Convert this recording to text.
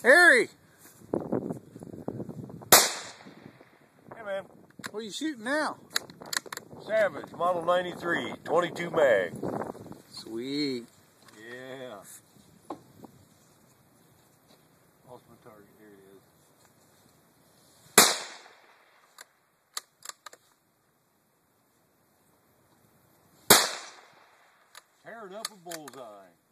Harry! Hey man. What are you shooting now? Savage, model 93, 22 mag. Sweet. Yeah. Lost my target, here it is. Tearing up a bullseye.